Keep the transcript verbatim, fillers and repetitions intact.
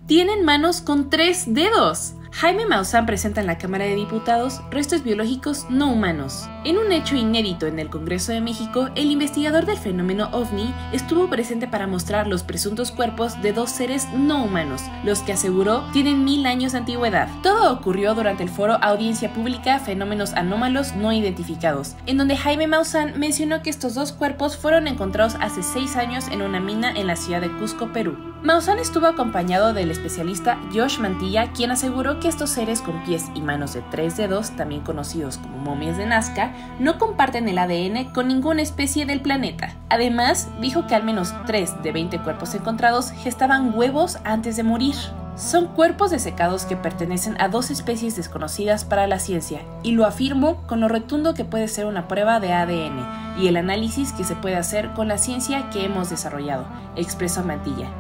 tienen manos con tres dedos. Jaime Maussan presenta en la Cámara de Diputados restos biológicos no humanos. En un hecho inédito en el Congreso de México, el investigador del fenómeno ovni estuvo presente para mostrar los presuntos cuerpos de dos seres no humanos, los que aseguró tienen mil años de antigüedad. Todo ocurrió durante el foro Audiencia Pública Fenómenos Anómalos No Identificados, en donde Jaime Maussan mencionó que estos dos cuerpos fueron encontrados hace seis años en una mina en la ciudad de Cusco, Perú. Maussan estuvo acompañado del especialista Josh Mantilla, quien aseguró que estos seres con pies y manos de tres dedos, también conocidos como momias de Nazca, no comparten el A D N con ninguna especie del planeta. Además, dijo que al menos tres de veinte cuerpos encontrados gestaban huevos antes de morir. Son cuerpos desecados que pertenecen a dos especies desconocidas para la ciencia, y lo afirmo con lo rotundo que puede ser una prueba de A D N y el análisis que se puede hacer con la ciencia que hemos desarrollado, expresó Mantilla.